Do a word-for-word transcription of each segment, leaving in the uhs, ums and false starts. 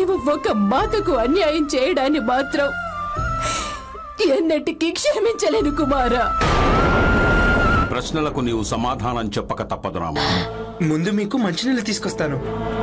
నీవు ఒక మాతకు అన్యాయం చేయడాన్ని మాత్రం ఎన్నటికీ క్షమించలేను కుమారా. ప్రశ్నలకు నీవు సమాధానం చెప్పక తప్పదు రామా. ముందు మీకు మంచినీళ్ళు తీసుకొస్తాను.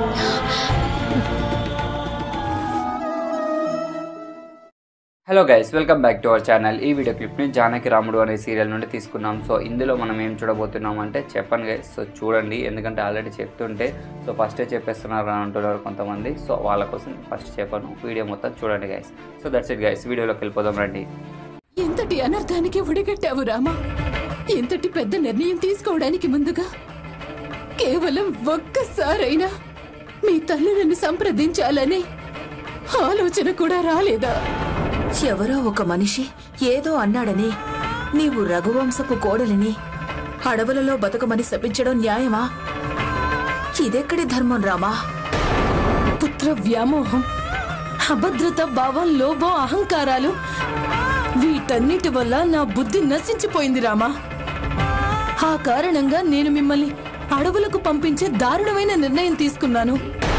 Hello guys, welcome back to our channel. ఈ వీడియో క్లిప్ని జానకి రాముడు అనే సీరియల్ నుండి తీసుకున్నాం. సో ఇందులో మనం ఏం చూడబోతున్నాం అంటే చెప్పండి గైస్. సో చూడండి, ఎందుకంటే ఆల్రెడీ చెప్తుంటే సో ఫస్టే చెప్పేస్తున్నారు అని అంటున్నారు కొంతమంది. సో వాళ్ళ కోసం ఫస్ట్ చెప్పను, వీడియో మొత్తం చూడండి guys. So that's it guys, వీడియోలోకి వెళ్ళిపోదాం రండి. ఇంతటి అనర్థానికి ఒడిగట్టావు రామా. ఇంతటి పెద్ద నిర్ణయం తీసుకోవడానికి ముందుగా కేవలం ఒక్కసారైనా మీ తల్లులను సంప్రదించాలని ఆలోచన కూడా రాలేదా? ఎవరో ఒక మనిషి ఏదో అన్నాడని నీవు రఘువంశపు కోడలిని అడవులలో బతకమని శపించడం న్యాయమా? ఇదెక్కడి ధర్మం రామా? పుత్ర వ్యామోహం, అభద్రత భావం, లోభం, అహంకారాలు, వీటన్నిటి వల్ల నా బుద్ధి నశించిపోయింది రామా. ఆ కారణంగా నేను మిమ్మల్ని అడవులకు పంపించే దారుణమైన నిర్ణయం తీసుకున్నాను.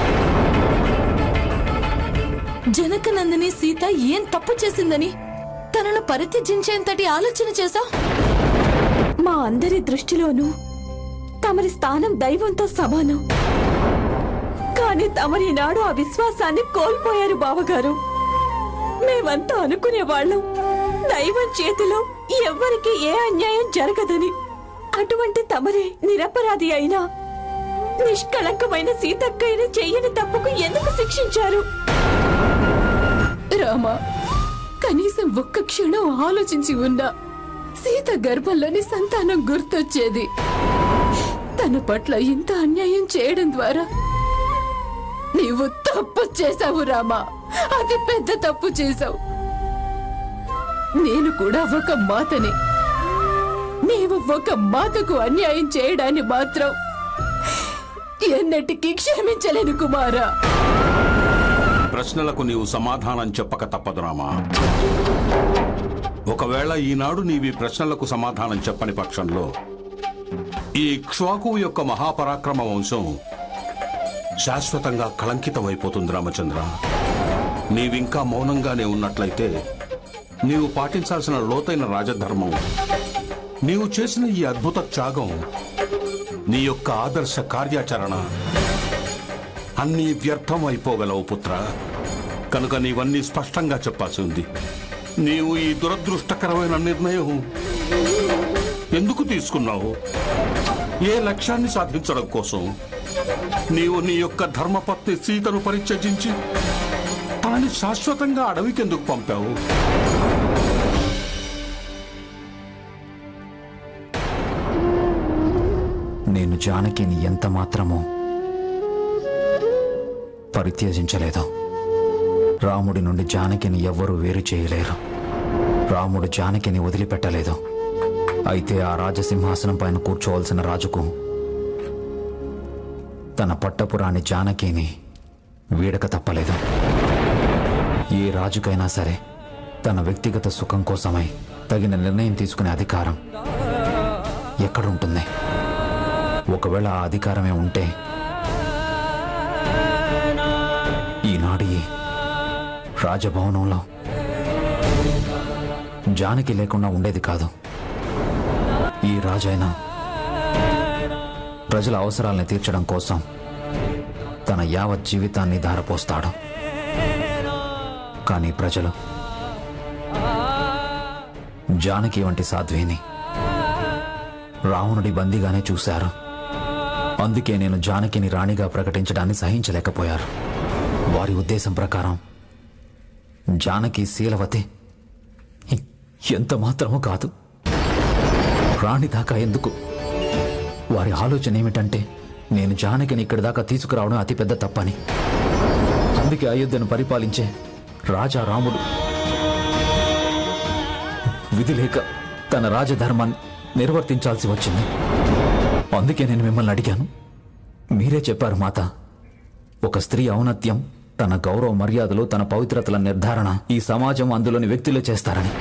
జనకనందిని సీత ఏం తప్పు చేసిందని తనను పరిత్యజించేంతటి ఆలోచన చేశా? మా అందరి దృష్టిలోనూ తమరి స్థానం దైవంతో సమానం. కానీ తమరి నాడు ఆ విశ్వాసాన్ని కోల్పోయారు బావగారు. మేమంతా అనుకునేవాళ్ళం దైవం చేతిలో ఎవ్వరికి ఏ అన్యాయం జరగదని. అటువంటి తమరే నిరపరాధి అయినా నిష్కళంకమైన సీతక్కైన చెయ్యని తప్పుకు ఎందుకు శిక్షించారు? రామా, కనీసం ఒక్క క్షణం ఆలోచించి ఉన్నా సీత గర్భంలోని సంతానం గుర్తొచ్చేది. తన పట్ల ఇంత అన్యాయం చేయడం ద్వారా నీవు తప్పు చేశావు రామా, అతి పెద్ద తప్పు చేశావు. నేను కూడా ఒక మాతని. నీవు ఒక మాతకు అన్యాయం చేయడాన్ని మాత్రం ఎన్నటికీ క్షమించలేను కుమారా. ప్రశ్నలకు నీవు సమాధానం చెప్పక తప్పదు రామా. ఒకవేళ ఈనాడు నీవి ప్రశ్నలకు సమాధానం చెప్పని పక్షంలో ఈ ఇక్ష్వాకు యొక్క మహాపరాక్రమ వంశం శాశ్వతంగా కళంకితమైపోతుంది రామచంద్ర. నీవింకా మౌనంగానే ఉన్నట్లయితే నీవు పాటించాల్సిన లోతైన రాజధర్మం, నీవు చేసిన ఈ అద్భుత త్యాగం, నీ యొక్క ఆదర్శ కార్యాచరణ అన్నీ వ్యర్థం అయిపోగలవు పుత్ర. కనుక నీవన్నీ స్పష్టంగా చెప్పాల్సి ఉంది. నీవు ఈ దురదృష్టకరమైన నిర్ణయం ఎందుకు తీసుకున్నావు? ఏ లక్ష్యాన్ని సాధించడం కోసం? నీవు నీ యొక్క ధర్మపత్ని సీతను పరిత్యజించి తనని శాశ్వతంగా అడవికి ఎందుకు పంపావు? నేను జానకిని ఎంత మాత్రమో పరిత్యజించలేదు. రాముడి నుండి జానకిని ఎవ్వరూ వేరు చేయలేరు. రాముడు జానకిని వదిలిపెట్టలేదు. అయితే ఆ రాజసింహాసనం పైన కూర్చోవలసిన రాజుకు తన పట్టపురాణి జానకిని వీడక తప్పలేదు. ఏ రాజుకైనా సరే తన వ్యక్తిగత సుఖం కోసమై తగిన నిర్ణయం తీసుకునే అధికారం ఎక్కడుంటుంది? ఒకవేళ ఆ అధికారమే ఉంటే ఈనాడు ఈ రాజభవనంలో జానకి లేకుండా ఉండేది కాదు. ఈ రాజైనా ప్రజల అవసరాలను తీర్చడం కోసం తన యావత్ జీవితాన్ని ధారపోస్తాడు. కానీ ప్రజలు జానకి వంటి సాధ్విని రావణుడి బందీగానే చూశారు. అందుకే నేను జానకిని రాణిగా ప్రకటించడాన్ని సహించలేకపోయారు. వారి ఉద్దేశం ప్రకారం జానకి శీలవతి ఎంత మాత్రమూ కాదు, రాణి దాకా ఎందుకు? వారి ఆలోచన ఏమిటంటే నేను జానకిని ఇక్కడి దాకా తీసుకురావడం అతిపెద్ద తప్పని. అందుకే అయోధ్యను పరిపాలించే రాజా రాముడు విధి లేక తన రాజధర్మాన్ని నిర్వర్తించాల్సి వచ్చింది. అందుకే నేను మిమ్మల్ని అడిగాను. మీరే చెప్పారు మాత, ఒక స్త్రీ ఔన్నత్యం, తన గౌరవ మర్యాదలు, తన పవిత్రతల నిర్ధారణ ఈ సమాజం అందులోని వ్యక్తులే చేస్తారని.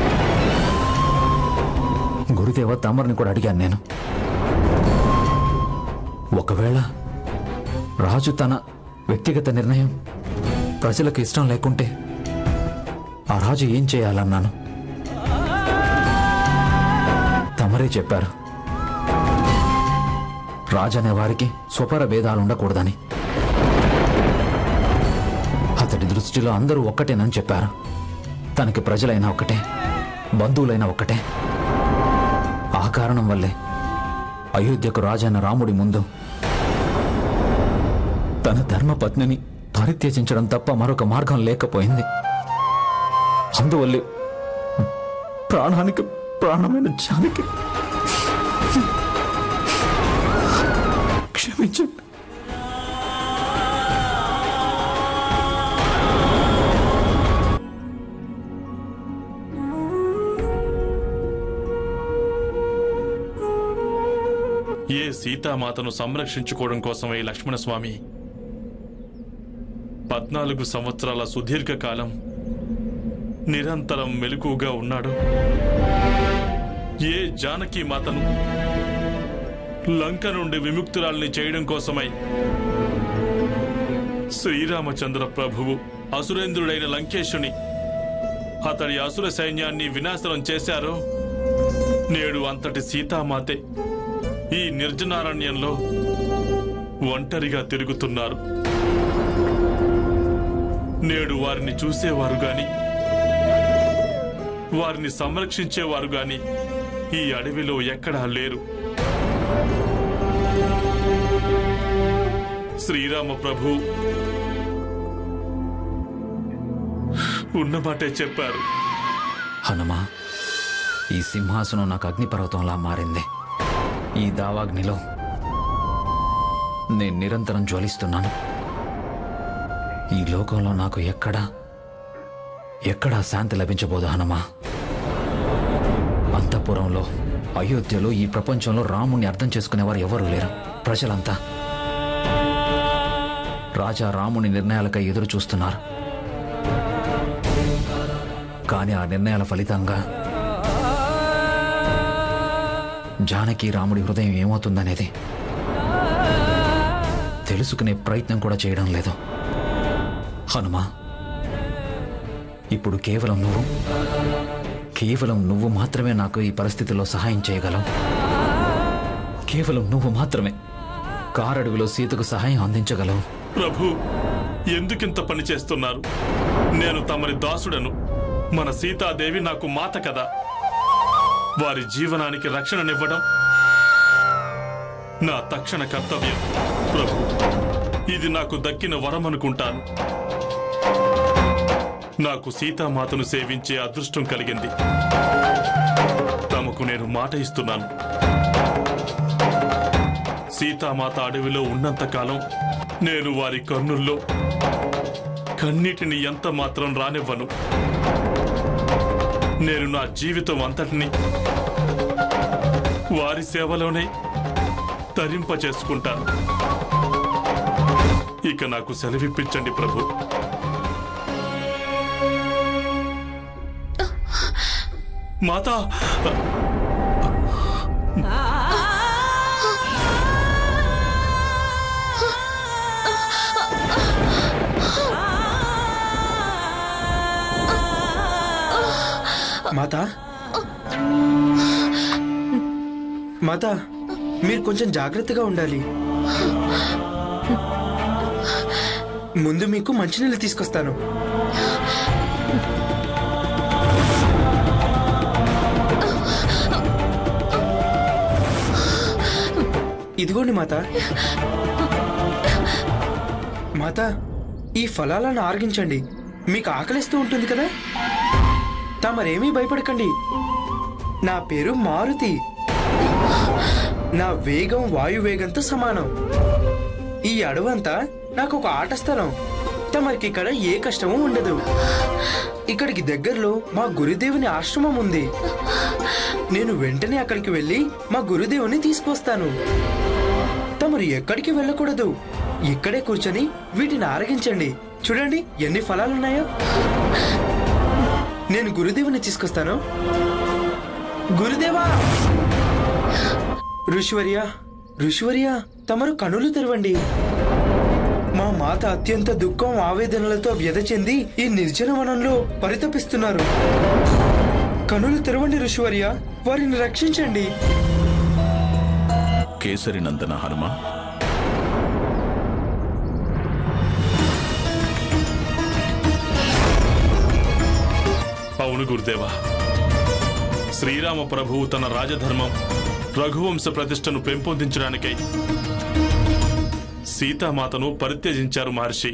గురుదేవ, తమరిని కూడా అడిగాను నేను. ఒకవేళ రాజు తన వ్యక్తిగత నిర్ణయం ప్రజలకు ఇష్టం లేకుంటే ఆ రాజు ఏం చేయాలన్నాను. తమరే చెప్పారు, రాజనే వారికి స్వపర భేదాలు ఉండకూడదని. అతడి దృష్టిలో అందరూ ఒక్కటేనని చెప్పారు. తనకి ప్రజలైనా ఒక్కటే, బంధువులైనా ఒక్కటే. ఆ కారణం వల్లే అయోధ్యకు రాజైన రాముడి ముందు తన ధర్మపత్నిని పరిత్యజించడం తప్ప మరొక మార్గం లేకపోయింది. అందువల్లే ప్రాణానికి ప్రాణమైన జానకి క్షమించండి. ఏ సీతామాతను సంరక్షించుకోవడం కోసమే లక్ష్మణస్వామి పద్నాలుగు సంవత్సరాల సుదీర్ఘ కాలం నిరంతరం మెలకుగా ఉన్నాడు. ఏ జానకి మాతను లంక నుండి విముక్తురాల్ని చేయడం కోసమై శ్రీరామచంద్ర ప్రభువు అసురేంద్రుడైన లంకేశుని అతడి అసుర సైన్యాన్ని వినాశనం చేశారో, నేడు అంతటి సీతామాతే ఈ నిర్జనారణ్యంలో ఒంటరిగా తిరుగుతున్నారు. నేడు వారిని చూసేవారు గాని, వారిని సంరక్షించేవారు గాని ఈ అడవిలో ఎక్కడా లేరు. శ్రీరామ ప్రభు ఉన్నమాటే చెప్పారు. హనుమా, ఈ సింహాసనం నాకు అగ్నిపర్వతంలా మారింది. ఈ దావాగ్నిలో నేను నిరంతరం జ్వలిస్తున్నాను. ఈ లోకంలో నాకు ఎక్కడా ఎక్కడా శాంతి లభించబోదు హనుమా. అంతఃపురంలో, అయోధ్యలో, ఈ ప్రపంచంలో రాముణ్ణి అర్థం చేసుకునేవారు ఎవరూ లేరు. ప్రజలంతా రాజా రాముని నిర్ణయాలకై ఎదురు చూస్తున్నారు. కానీ ఆ నిర్ణయాల ఫలితంగా జానకి రాముడి హృదయం ఏమవుతుందనేది తెలుసుకునే ప్రయత్నం కూడా చేయడం లేదు. హనుమా, ఇప్పుడు కేవలం నువ్వు కేవలం నువ్వు మాత్రమే నాకు ఈ పరిస్థితిలో సహాయం చేయగలవు. కేవలం నువ్వు మాత్రమే కారడవిలో సీతకు సహాయం అందించగలవు. ప్రభు, ఎందుకింత పని చేస్తున్నారు? నేను తమరి దాసుడను. మన సీతాదేవి నాకు మాత కదా. వారి జీవనానికి రక్షణనివ్వడం నా తక్షణ కర్తవ్యం. ప్రభు, ఇది నాకు దక్కిన వరం అనుకుంటాను. నాకు సీతామాతను సేవించే అదృష్టం కలిగింది. తమకు నేను మాట ఇస్తున్నాను. సీతామాత అడవిలో ఉన్నంతకాలం నేను వారి కన్నుల్లో కన్నీటిని ఎంత మాత్రం రానివ్వను. నేను నా జీవితం అంతటిని వారి సేవలోనే తరింపచేసుకుంటాను. ఇక నాకు సెలవిప్పించండి ప్రభు. మాతా, మాతా మాతా మీరు కొంచెం జాగ్రత్తగా ఉండాలి. ముందు మీకు మంచినీళ్ళు తీసుకొస్తాను. ఇదిగోండి మాతా. మాతా, ఈ ఫలాలను ఆరగించండి. మీకు ఆకలిస్తూ ఉంటుంది కదా. తమరేమీ భయపడకండి. నా పేరు మారుతి. నా వేగం వాయువేగంతో సమానం. ఈ అడవంతా నాకు ఒక ఆట స్థలం. తమరికి ఇక్కడ ఏ కష్టమూ ఉండదు. ఇక్కడికి దగ్గరలో మా గురుదేవుని ఆశ్రమం ఉంది. నేను వెంటనే అక్కడికి వెళ్ళి మా గురుదేవుని తీసుకొస్తాను. తమరు ఎక్కడికి వెళ్ళకూడదు. ఇక్కడే కూర్చొని వీటిని ఆరగించండి. చూడండి ఎన్ని ఫలాలున్నాయో. నేను గురుదేవుని తీసుకొస్తాను. గురుదేవా! ఋషివర్య ఋషివర్య తమరు కనులు తెరవండి. మా మాత అత్యంత దుఃఖం ఆవేదనలతో వ్యధ చెంది ఈ నిర్జన వనంలో పరితపిస్తున్నారు. కనులు తెరవండి ఋషివర్య, వారిని రక్షించండి. కేసరి నందన హనుమ, అవును గురుదేవా, శ్రీరామ ప్రభువు తన రాజధర్మం రఘువంశ ప్రతిష్టను పెంపొందించడానికై సీతామాతను పరిత్యజించారు మహర్షి.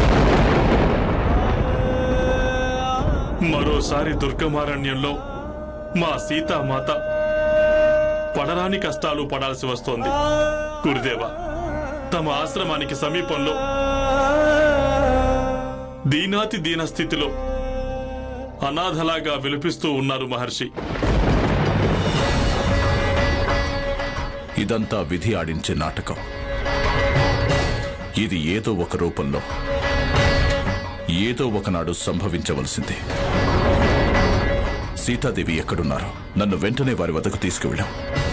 మరోసారి దుర్గమారణ్యంలో మా సీతామాత పడరాని కష్టాలు పడాల్సి వస్తోంది. గురుదేవా, తమ ఆశ్రమానికి సమీపంలో దీనాతి దీన స్థితిలో అనాథలాగా విలపిస్తూ ఉన్నారు మహర్షి. ఇదంతా విధి ఆడించే నాటకం. ఇది ఏదో ఒక రూపంలో ఏదో ఒకనాడు సంభవించవలసింది. సీతాదేవి ఎక్కడున్నారో నన్ను వెంటనే వారి వద్దకు తీసుకువెళ్ళాం.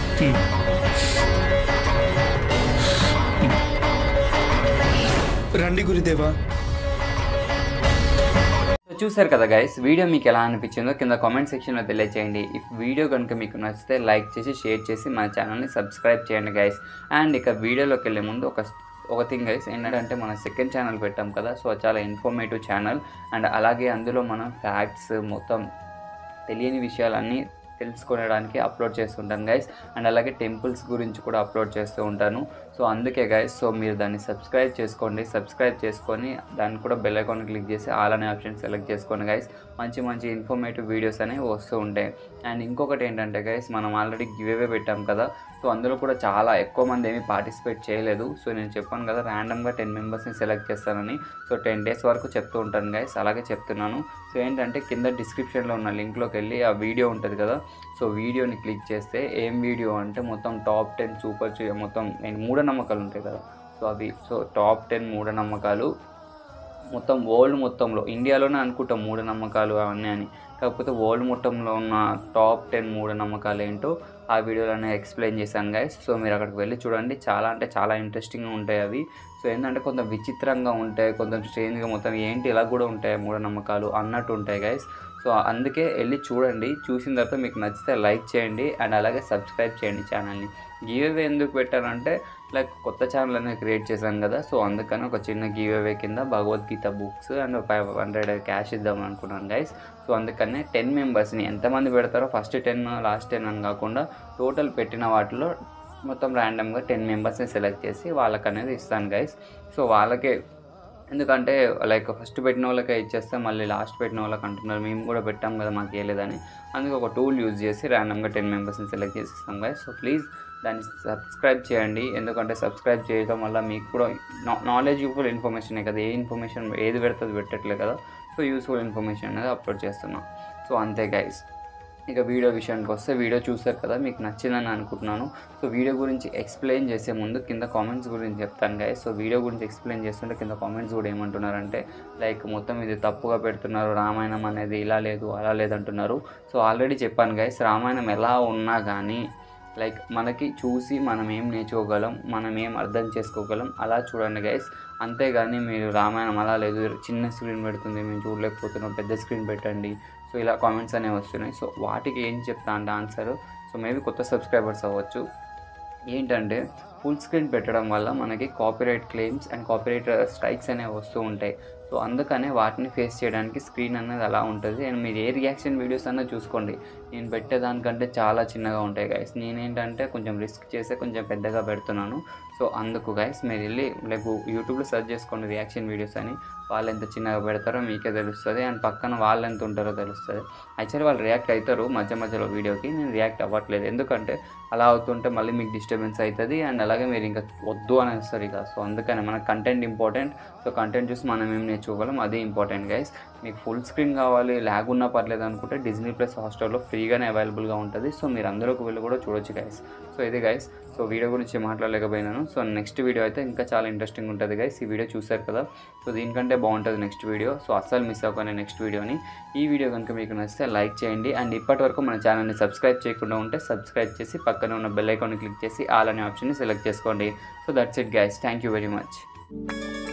రండి గురుదేవా. చూసారు కదా గైస్, వీడియో మీకు ఎలా అనిపించిందో కింద కామెంట్ సెక్షన్లో తెలియజేయండి. ఇఫ్ వీడియో కనుక మీకు నచ్చితే లైక్ చేసి షేర్ చేసి మన ఛానల్ని సబ్స్క్రైబ్ చేయండి గైస్. అండ్ ఇక వీడియోలోకి వెళ్ళే ముందు ఒక ఒక థింగ్ గైస్ ఏంటంటే మన సెకండ్ ఛానల్ పెట్టాం కదా, సో చాలా ఇన్ఫర్మేటివ్ ఛానల్. అండ్ అలాగే అందులో మనం ఫ్యాక్ట్స్ మొత్తం తెలియని విషయాలన్నీ తెలుసుకోవడానికి అప్లోడ్ చేస్తుంటాను గైస్. అండ్ అలాగే టెంపుల్స్ గురించి కూడా అప్లోడ్ చేస్తూ ఉంటాను. సో అందుకే గైస్, సో మీరు దాన్ని సబ్స్క్రైబ్ చేసుకోండి. సబ్స్క్రైబ్ చేసుకొని దాన్ని కూడా బెల్ ఐకాన్ క్లిక్ చేసి ఆల్ అనే ఆప్షన్ సెలెక్ట్ చేసుకోండి గైస్. మంచి మంచి ఇన్ఫర్మేటివ్ వీడియోస్ అనేవి వస్తూ ఉంటాయి. అండ్ ఇంకొకటి ఏంటంటే గైస్, మనం ఆల్రెడీ గివ్ అవే పెట్టాం కదా, సో అందులో కూడా చాలా ఎక్కువ మంది ఏమీ పార్టిసిపేట్ చేయలేదు. సో నేను చెప్పాను కదా ర్యాండమ్గా టెన్ మెంబర్స్ని సెలెక్ట్ చేస్తానని. సో టెన్ డేస్ వరకు చెప్తూ ఉంటాను గైస్, అలాగే చెప్తున్నాను. సో ఏంటంటే కింద డిస్క్రిప్షన్లో ఉన్న లింక్లోకి వెళ్ళి ఆ వీడియో ఉంటుంది కదా, సో వీడియోని క్లిక్ చేస్తే ఏం వీడియో అంటే మొత్తం టాప్ టెన్ సూపర్ మొత్తం నేను మూఢనమ్మకాలు ఉంటాయి కదా, సో అవి సో టాప్ టెన్ మూఢనమ్మకాలు మొత్తం వరల్డ్ మొత్తంలో, ఇండియాలోనే అనుకుంటాం మూఢనమ్మకాలు అవన్నీ అని, కాకపోతే వరల్డ్ మొత్తంలో ఉన్న టాప్ టెన్ మూఢనమ్మకాలు ఏంటో ఆ వీడియోలోనే ఎక్స్ప్లెయిన్ చేశాను గైస్. సో మీరు అక్కడికి వెళ్ళి చూడండి, చాలా అంటే చాలా ఇంట్రెస్టింగ్గా ఉంటాయి అవి. సో ఏంటంటే కొంచెం విచిత్రంగా ఉంటాయి, కొంచెం స్ట్రేంజ్గా, మొత్తం ఏంటి ఇలా కూడా ఉంటాయి మూఢనమ్మకాలు అన్నట్టు ఉంటాయి గైస్. సో అందుకే వెళ్ళి చూడండి. చూసిన తర్వాత మీకు నచ్చితే లైక్ చేయండి అండ్ అలాగే సబ్స్క్రైబ్ చేయండి ఛానల్ని. గివ్ అవే ఎందుకు పెట్టారంటే లైక్ కొత్త ఛానల్ అనేది క్రియేట్ చేశాను కదా, సో అందుకని ఒక చిన్న గివ్ అవే కింద Bhagavad Gita books and five hundred cash ఇద్దాం అనుకున్నాను గైస్. సో అందుకనే టెన్ మెంబర్స్ని ఎంతమంది పెడతారో ఫస్ట్ టెన్ లాస్ట్ టెన్ అని కాకుండా టోటల్ పెట్టిన వాటిలో మొత్తం ర్యాండమ్గా టెన్ మెంబర్స్ని సెలెక్ట్ చేసి వాళ్ళకి అనేది ఇస్తాను గైస్. సో వాళ్ళకే, ఎందుకంటే లైక్ ఫస్ట్ పెట్టిన వాళ్ళకే ఇచ్చేస్తే మళ్ళీ లాస్ట్ పెట్టిన వాళ్ళకి అంటున్నారు మేము కూడా పెట్టాం కదా మాకు వేయలేదని. అందుకే ఒక టూల్ యూజ్ చేసి ర్యాండమ్గా టెన్ మెంబర్స్ని సెలెక్ట్ చేసి ఇస్తాం గైస్. సో ప్లీజ్ దాన్ని సబ్స్క్రైబ్ చేయండి, ఎందుకంటే సబ్స్క్రైబ్ చేయడం వల్ల మీకు కూడా నాలెడ్జ్ యూస్ఫుల్ ఇన్ఫర్మేషన్ కదా, ఏ ఇన్ఫర్మేషన్ ఏది పెడుతుంది పెట్టట్లేదు కదా, సో యూస్ఫుల్ ఇన్ఫర్మేషన్ అనేది అప్లోడ్ చేస్తున్నాం. సో అంతే గైస్. ఇక వీడియో విషయానికి వస్తే వీడియో చూసారు కదా, మీకు నచ్చిందని అనుకుంటున్నాను. సో వీడియో గురించి ఎక్స్ప్లెయిన్ చేసే ముందు కింద కామెంట్స్ గురించి చెప్తాను గైస్. సో వీడియో గురించి ఎక్స్ప్లెయిన్ చేస్తుంటే కింద కామెంట్స్ కూడా ఏమంటున్నారంటే లైక్ మొత్తం ఇది తప్పుగా పెడుతున్నారు, రామాయణం అనేది ఇలా లేదు అలా లేదంటున్నారు. సో ఆల్రెడీ చెప్పాను గైస్, రామాయణం ఎలా ఉన్నా కానీ లైక్ మనకి చూసి మనం ఏం నేర్చుకోగలం, మనం ఏం అర్థం చేసుకోగలం అలా చూడండి గైస్. అంతేగాని మీరు రామాయణం అలా లేదు, చిన్న స్క్రీన్ పెడుతుంది మేము చూడలేకపోతున్నాం, పెద్ద స్క్రీన్ పెట్టండి, సో ఇలా కామెంట్స్ అనేవి వస్తున్నాయి. సో వాటికి ఏం చెప్తా అంటే ఆన్సర్, సో మేబీ కొత్త సబ్స్క్రైబర్స్ అవ్వచ్చు, ఏంటంటే ఫుల్ స్క్రీన్ పెట్టడం వల్ల మనకి copyright claims and copyright strikes అనేవి వస్తూ ఉంటాయి. సో అందుకనే వాటిని ఫేస్ చేయడానికి స్క్రీన్ అనేది అలా ఉంటుంది. అండ్ మీరు ఏ రియాక్షన్ వీడియోస్ అన్నా చూసుకోండి, నేను పెట్టేదానికంటే చాలా చిన్నగా ఉంటాయి గైస్. నేనేంటంటే కొంచెం రిస్క్ చేసే కొంచెం పెద్దగా పెడుతున్నాను. సో అందుకు గైస్ మీరు వెళ్ళి లైక్ యూట్యూబ్లో సెర్చ్ చేసుకోండి రియాక్షన్ వీడియోస్ అని, వాళ్ళు ఎంత చిన్నగా పెడతారో మీకే తెలుస్తుంది అండ్ పక్కన వాళ్ళు ఎంత ఉంటారో తెలుస్తుంది. యాక్చువల్లీ వాళ్ళు రియాక్ట్ అవుతారు మధ్య మధ్యలో వీడియోకి, నేను రియాక్ట్ అవ్వట్లేదు ఎందుకంటే అలా అవుతుంటే మళ్ళీ మీకు డిస్టర్బెన్స్ అవుతుంది అండ్ అలాగే మీరు ఇంకా వద్దు అని వస్తారు ఇక. సో అందుకని మనకు కంటెంట్ ఇంపార్టెంట్. సో కంటెంట్ చూసి మనం ఏం నేర్చుకోగలం అది ఇంపార్టెంట్ గైస్. మీకు ఫుల్ స్క్రీన్ కావాలి, ల్యాగ్ ఉన్నా పర్లేదు అనుకుంటే డిజ్నీ ప్లస్ హాట్స్టార్లో ఫ్రీగానే అవైలబుల్గా ఉంటుంది. సో మీరు అందరికి వెళ్ళి కూడా చూడొచ్చు గైస్. సో ఇది గైస్, సో వీడియో గురించి మాట్లాడలేకపోయినాను. సో నెక్స్ట్ వీడియో అయితే ఇంకా చాలా ఇంట్రెస్టింగ్ ఉంటుంది గైస్. ఈ వీడియో చూసారు కదా, సో దీనికంటే బాగుంటుంది నెక్స్ట్ వీడియో. సో అస్సలు మిస్ అవ్వకండి నెక్స్ట్ వీడియోని. ఈ వీడియో కనుక మీకు నచ్చితే లైక్ చేయండి అండ్ ఇప్పటి వరకు మన ఛానల్ని సబ్స్క్రైబ్ చేయకుండా ఉంటే సబ్స్క్రైబ్ చేసి పక్కన ఉన్న బెల్ ఐకాన్ని క్లిక్ చేసి ఆల్ అనే ఆప్షన్ని సెలెక్ట్ చేసుకోండి. So that's it guys, thank you very much.